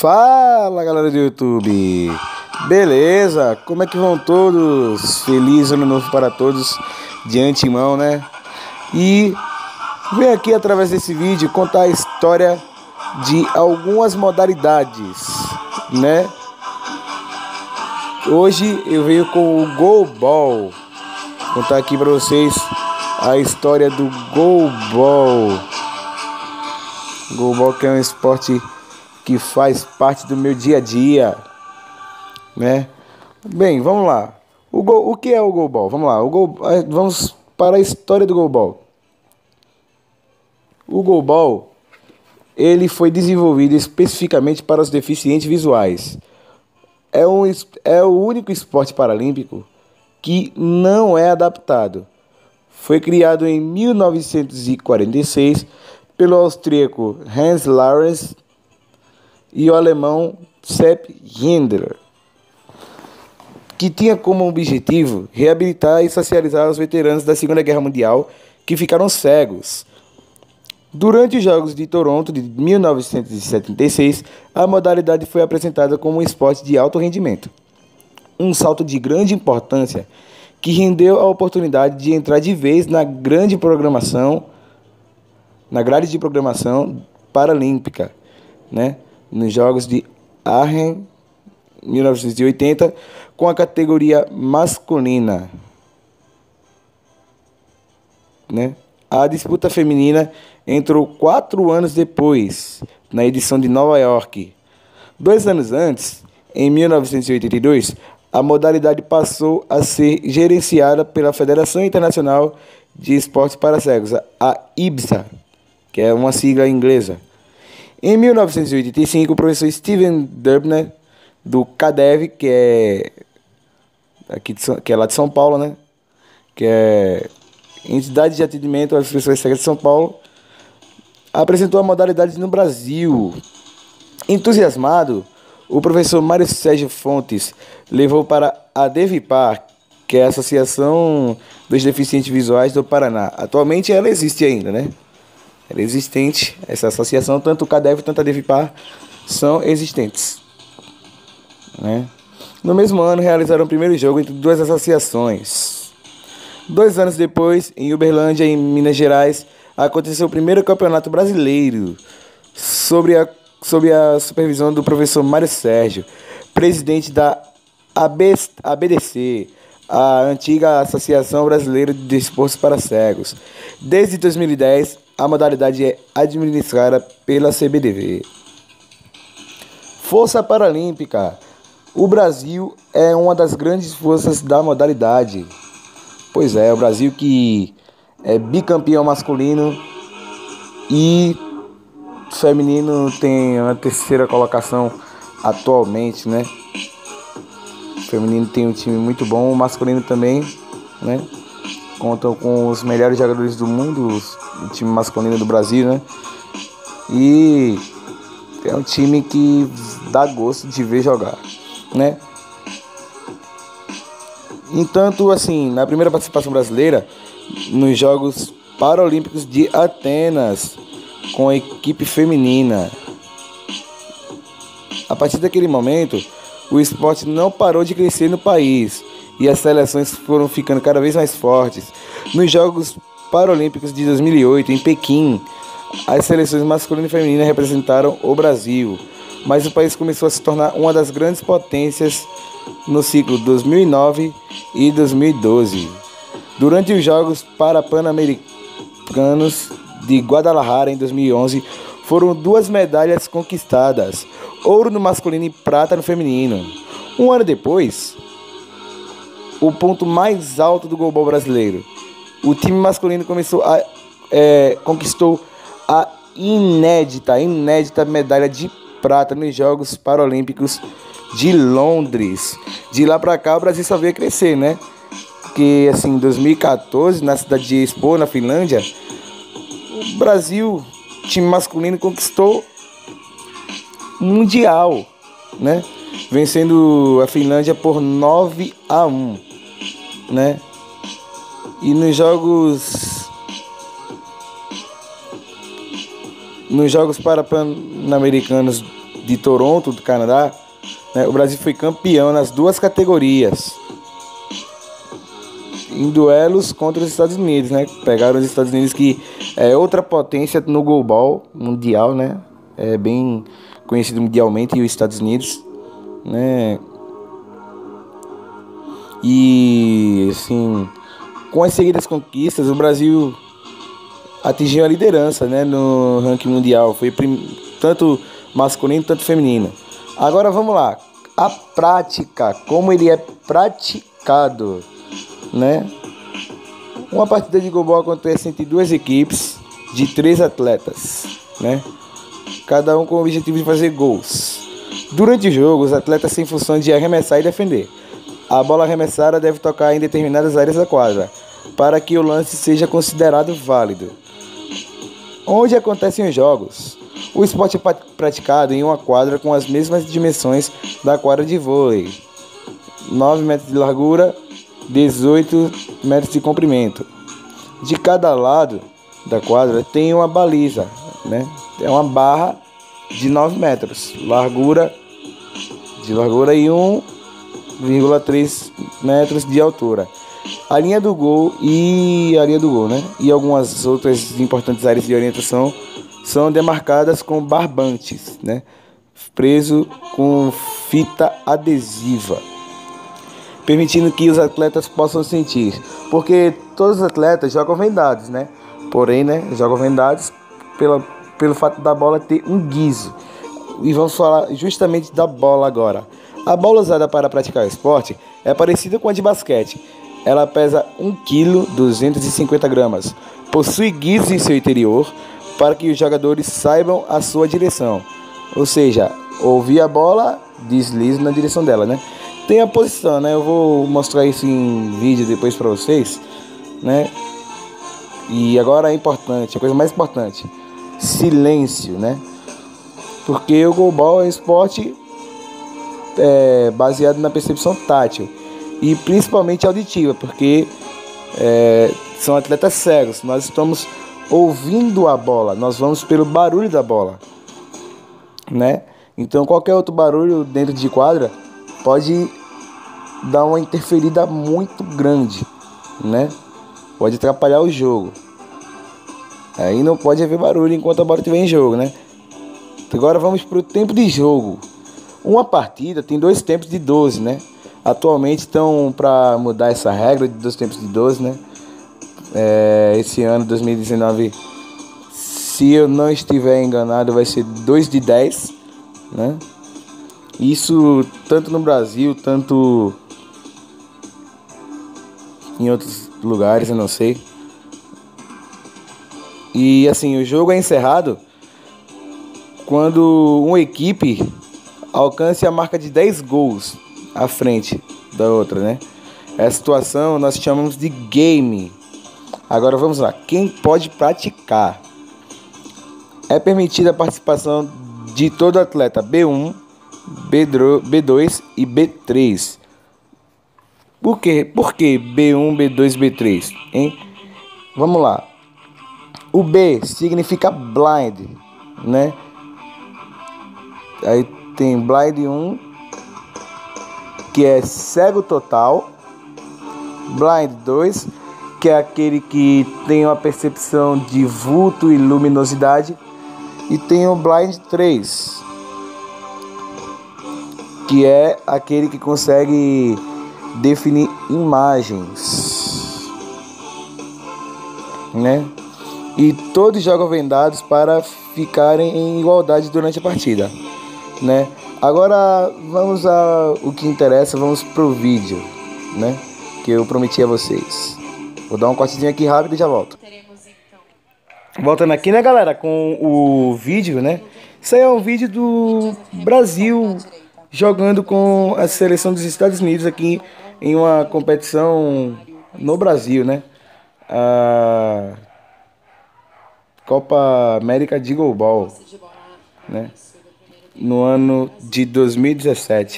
Fala, galera do YouTube, beleza? Como é que vão todos? Feliz ano novo para todos de antemão, né? E venho aqui através desse vídeo contar a história de algumas modalidades, né? Hoje eu venho com o Goalball, contar aqui para vocês a história do Goalball. Goalball que é um esporte que faz parte do meu dia a dia, né? Bem, vamos lá. O que é o Goalball? Vamos lá. Vamos para a história do Goalball. O Goalball, ele foi desenvolvido especificamente para os deficientes visuais. É o único esporte paralímpico que não é adaptado. Foi criado em 1946 pelo austríaco Hans Lawrence e o alemão Sepp Hinderer, que tinha como objetivo reabilitar e socializar os veteranos da Segunda Guerra Mundial que ficaram cegos. Durante os Jogos de Toronto de 1976, a modalidade foi apresentada como um esporte de alto rendimento, um salto de grande importância que rendeu a oportunidade de entrar de vez na grade de programação paralímpica, né? Nos Jogos de Aachen, 1980, com a categoria masculina, né? A disputa feminina entrou 4 anos depois, na edição de Nova York. 2 anos antes, em 1982, a modalidade passou a ser gerenciada pela Federação Internacional de Esportes para Cegos, a IBSA, que é uma sigla inglesa. Em 1985, o professor Steven Dubner, do CADEV, que é lá de São Paulo, né? Que é Entidade de Atendimento às Pessoas Cegas de São Paulo, apresentou a modalidade no Brasil. Entusiasmado, o professor Mário Sérgio Fontes levou para a Devipar, que é a Associação dos Deficientes Visuais do Paraná. Atualmente ela existe ainda, né? Ela é existente, essa associação, tanto o CADEV quanto a Devipar são existentes, né? No mesmo ano, realizaram o primeiro jogo entre duas associações. 2 anos depois, em Uberlândia, em Minas Gerais, aconteceu o primeiro campeonato brasileiro, sob a supervisão do professor Mário Sérgio, presidente da ABDC, a antiga Associação Brasileira de Desportos para Cegos. Desde 2010, a modalidade é administrada pela CBDV. Força Paralímpica. O Brasil é uma das grandes forças da modalidade. Pois é, o Brasil que é bicampeão masculino e feminino tem a 3ª colocação atualmente, né? O feminino tem um time muito bom, o masculino também, né? Contam com os melhores jogadores do mundo, o time masculino do Brasil, né? E é um time que dá gosto de ver jogar, né? Entanto, assim, na primeira participação brasileira nos Jogos Paralímpicos de Atenas, com a equipe feminina. A partir daquele momento, o esporte não parou de crescer no país e as seleções foram ficando cada vez mais fortes. Nos Jogos Paralímpicos de 2008, em Pequim, as seleções masculina e feminina representaram o Brasil, mas o país começou a se tornar uma das grandes potências no ciclo 2009 e 2012. Durante os Jogos Pan-Americanos de Guadalajara em 2011, foram 2 medalhas conquistadas, ouro no masculino e prata no feminino. 1 ano depois, o ponto mais alto do Goalball brasileiro, o time masculino conquistou a inédita medalha de prata nos Jogos Paralímpicos de Londres. De lá pra cá o Brasil só veio crescer, né? Porque assim, em 2014, na cidade de Espoo, na Finlândia, o Brasil, time masculino, conquistou mundial, né? Vencendo a Finlândia por 9-1, né? E nos Jogos Pan-Americanos de Toronto, do Canadá, né, o Brasil foi campeão nas duas categorias, em duelos contra os Estados Unidos, né? Pegaram os Estados Unidos, que é outra potência no goalball mundial, né? É bem conhecido mundialmente, e os Estados Unidos, né? E assim, com as seguidas conquistas, o Brasil atingiu a liderança, né, no ranking mundial. Foi tanto masculino quanto feminino. Agora vamos lá. A prática, como ele é praticado, né? Uma partida de goalball acontece entre duas equipes de 3 atletas, né? Cada um com o objetivo de fazer gols. Durante o jogo, os atletas têm função de arremessar e defender. A bola arremessada deve tocar em determinadas áreas da quadra, para que o lance seja considerado válido. Onde acontecem os jogos? O esporte é praticado em uma quadra com as mesmas dimensões da quadra de vôlei: 9 metros de largura, 18 metros de comprimento. De cada lado da quadra tem uma baliza, né? É uma barra de 9 metros de largura e 1,3 metros de altura. A linha do gol, né? E algumas outras importantes áreas de orientação são demarcadas com barbantes, né? Preso com fita adesiva, permitindo que os atletas possam sentir, porque todos os atletas jogam vendados, né? Porém, né, jogam vendados pelo fato da bola ter um guiso. E vamos falar justamente da bola agora. A bola usada para praticar o esporte é parecida com a de basquete. Ela pesa 1,250 kg. Possui guizos em seu interior para que os jogadores saibam a sua direção. Ou seja, ouvir a bola, desliza na direção dela, né? Tem a posição, né? Eu vou mostrar isso em vídeo depois para vocês, né? E agora é importante, a coisa mais importante: silêncio, né? Porque o goalball é um esporte baseado na percepção tátil e principalmente auditiva, porque são atletas cegos. Nós estamos ouvindo a bola, nós vamos pelo barulho da bola, né? Então qualquer outro barulho dentro de quadra pode dar uma interferida muito grande, né? Pode atrapalhar o jogo. Aí não pode haver barulho enquanto a bola estiver em jogo, né? Agora vamos para o tempo de jogo. Uma partida tem 2 tempos de 12, né? Atualmente estão para mudar essa regra de 2 tempos de 12, né? Esse ano, 2019, se eu não estiver enganado, vai ser 2 de 10, né? Isso tanto no Brasil, tanto em outros lugares, eu não sei. E assim, o jogo é encerrado quando uma equipe alcance a marca de 10 gols à frente da outra, né? Essa situação nós chamamos de game. Agora vamos lá. Quem pode praticar? É permitida a participação de todo atleta B1, B2 e B3. Por quê? Por que B1, B2 e B3? Hein? Vamos lá. O B significa blind, né? Aí tem blind 1, que é cego total. Blind 2, que é aquele que tem uma percepção de vulto e luminosidade. E tem o blind 3, que é aquele que consegue definir imagens, né? E todos jogam vendados para ficarem em igualdade durante a partida, né? Agora vamos ao que interessa, vamos pro vídeo, né? Que eu prometi a vocês. Vou dar um cortezinho aqui rápido e já volto. Voltando aqui, né, galera, com o vídeo, né? Isso aí é um vídeo do Brasil jogando com a seleção dos Estados Unidos aqui em uma competição no Brasil, né? A Copa América de Goalball, né? No ano de 2017.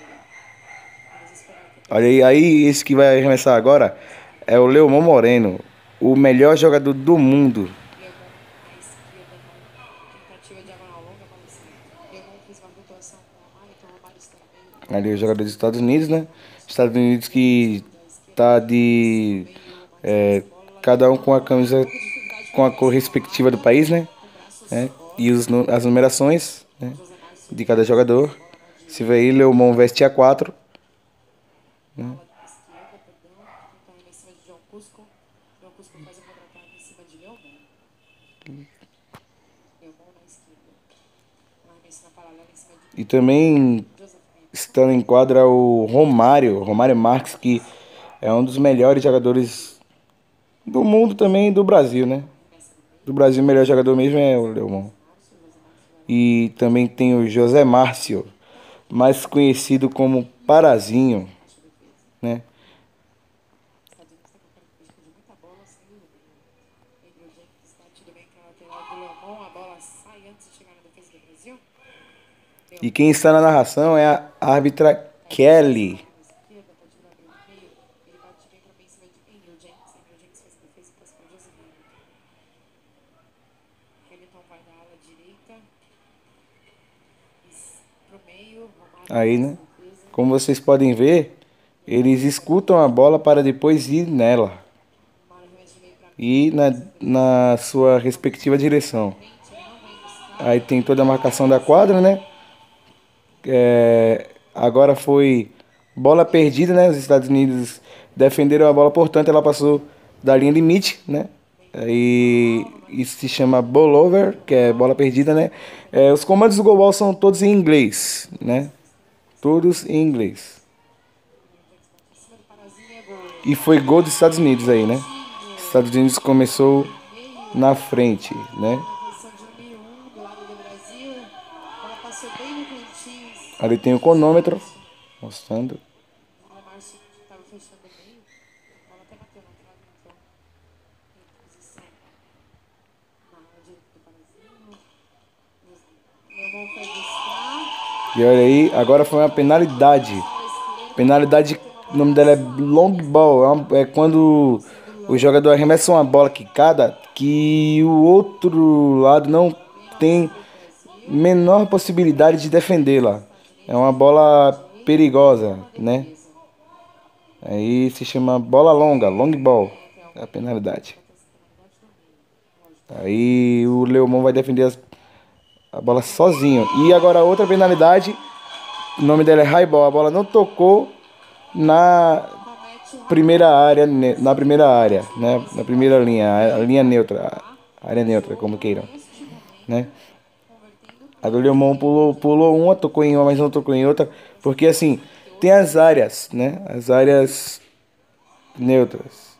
Olha aí, esse que vai começar agora é o Leomon Moreno, o melhor jogador do mundo. Ali o jogador dos Estados Unidos, né? Estados Unidos que tá de cada um com a camisa com a cor respectiva do país, né? E as numerações, né? De cada jogador. Se vê aí, Leomon veste a 4, né? E também estando em quadra o Romário Marques, que é um dos melhores jogadores do mundo também e do Brasil, né? Do Brasil, o melhor jogador mesmo é o Leomon. E também tem o José Márcio, mais conhecido como Parazinho, né? E quem está na narração é a árbitra Kelly. Aí, né? Como vocês podem ver, eles escutam a bola para depois ir nela. E na sua respectiva direção. Aí tem toda a marcação da quadra, né? Agora foi bola perdida, né? Os Estados Unidos defenderam a bola, portanto ela passou da linha limite, né? Aí isso se chama ball over, que é bola perdida, né? Os comandos do goalball são todos em inglês, né? Todos em inglês. E foi gol dos Estados Unidos aí, né? Estados Unidos começou na frente, né? Ali tem o cronômetro mostrando. E olha aí, agora foi uma penalidade. Penalidade, o nome dela é long ball. É quando o jogador arremessa uma bola quicada que o outro lado não tem menor possibilidade de defendê-la. É uma bola perigosa, né? Aí se chama bola longa, long ball. É a penalidade. Aí o Leomon vai defender a bola sozinho. E agora outra penalidade. O nome dela é high ball. A bola não tocou na primeira área, né? Na primeira linha, a linha neutra, a área neutra, como queiram, né? A do Leomon pulou uma, tocou em uma, mas não tocou em outra, porque assim, tem as áreas, né? As áreas neutras.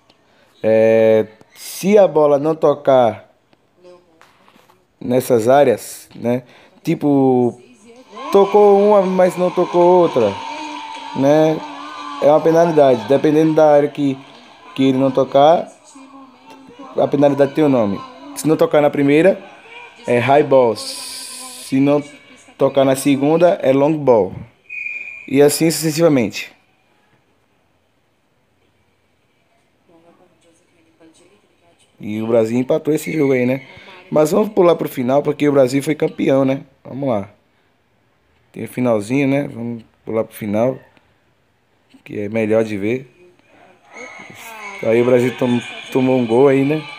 Se a bola não tocar nessas áreas, né? Tipo, tocou uma, mas não tocou outra, né? É uma penalidade. Dependendo da área que ele não tocar, a penalidade tem o nome. Se não tocar na primeira, é high ball. Se não tocar na segunda, é long ball. E assim sucessivamente. E o Brasil empatou esse jogo aí, né? Mas vamos pular pro final, porque o Brasil foi campeão, né? Vamos lá. Tem o finalzinho, né? Vamos pular pro final, que é melhor de ver. Aí o Brasil tomou um gol aí, né?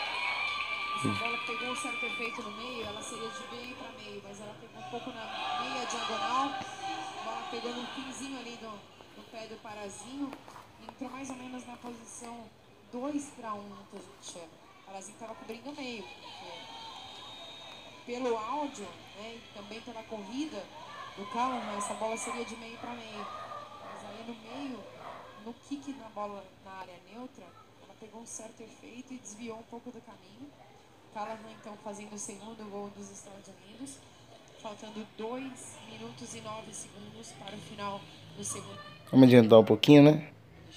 Vamos adiantar um pouquinho, né?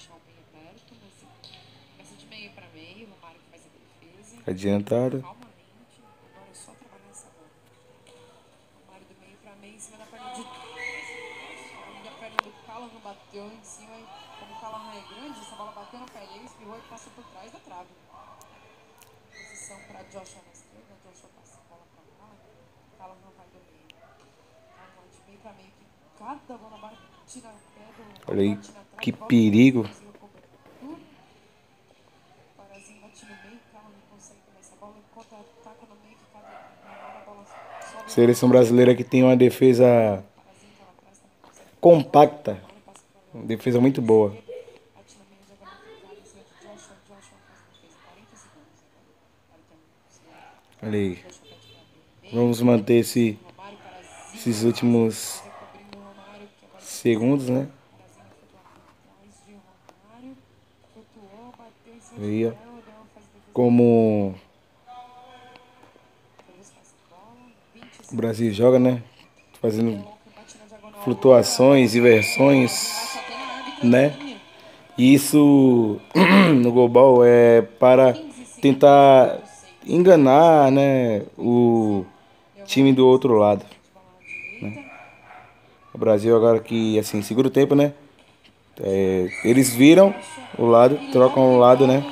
Adiantado. Olha aí, que perigo. Seleção brasileira que tem uma defesa compacta, uma defesa muito boa. Olha aí. Vamos manter esses últimos segundos, né? Aí, ó. Como o Brasil joga, né? Fazendo flutuações, inversões, né? E isso no global é para tentar enganar, né, o time do outro lado, né? O Brasil agora que assim segura o tempo, né? Eles viram o lado, trocam o lado, né?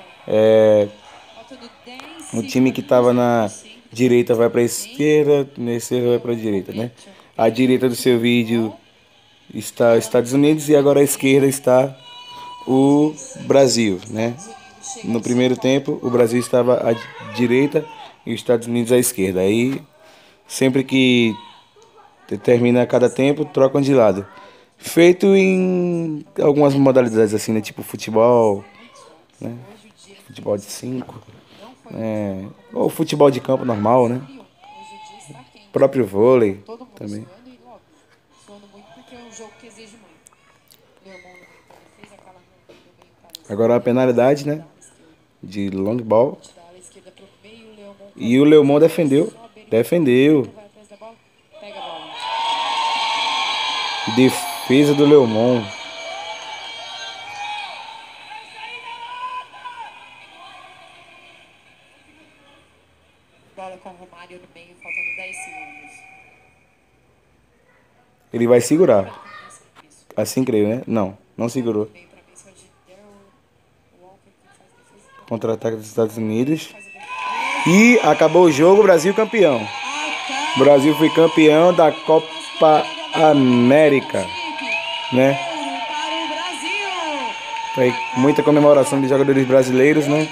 O time que estava na direita vai para a esquerda, na esquerda vai para a direita, né? A direita do seu vídeo está os Estados Unidos e agora a esquerda está o Brasil, né? No primeiro tempo, o Brasil estava à direita e os Estados Unidos à esquerda. Aí, sempre que termina cada tempo, trocam de lado. Feito em algumas modalidades assim, né? Tipo futebol, né? Futebol de 5, ou futebol de campo normal, né? Próprio vôlei também. Agora a penalidade, né? De long ball. E o Leomon defendeu. Defendeu. Defesa do Leomon. Bola com o Romário no meio, faltando 10 segundos. Ele vai segurar. Assim creio, né? Não, não segurou. Contra-ataque dos Estados Unidos. E acabou o jogo, Brasil campeão. O Brasil foi campeão da Copa América, né? Foi muita comemoração de jogadores brasileiros, né?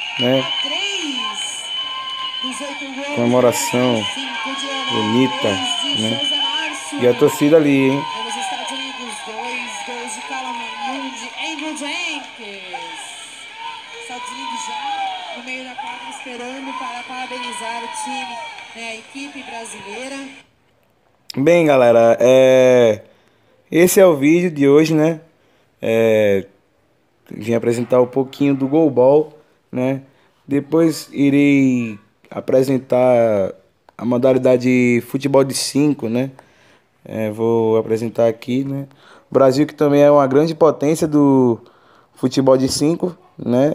Comemoração bonita, né? E a torcida ali, hein? Pelos Estados Unidos, 2 gols de Calamar e 1 de Andrew Jenkins. Estados Unidos já no meio da quadra esperando para parabenizar o time, né, a equipe brasileira. Bem, galera, esse é o vídeo de hoje, né? Vim apresentar um pouquinho do goalball, né? Depois irei apresentar a modalidade futebol de 5, né? Vou apresentar aqui, né? O Brasil que também é uma grande potência do futebol de 5, né?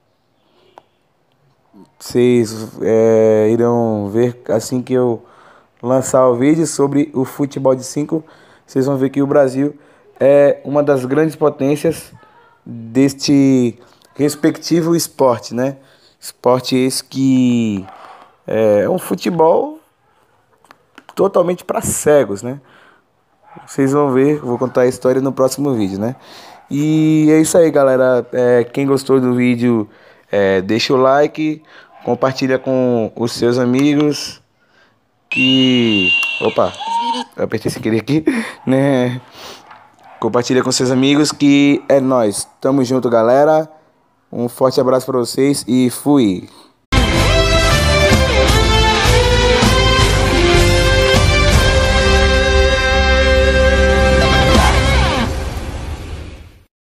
Vocês irão ver assim que eu lançar o vídeo sobre o futebol de 5. Vocês vão ver que o Brasil é uma das grandes potências deste respectivo esporte, né? Esporte esse que é um futebol totalmente para cegos, né? Vocês vão ver, vou contar a história no próximo vídeo, né? E é isso aí, galera. Quem gostou do vídeo, deixa o like, compartilha com os seus amigos. Opa, eu apertei sem querer aqui, né? Compartilha com seus amigos que é nóis. Tamo junto, galera. Um forte abraço para vocês e fui.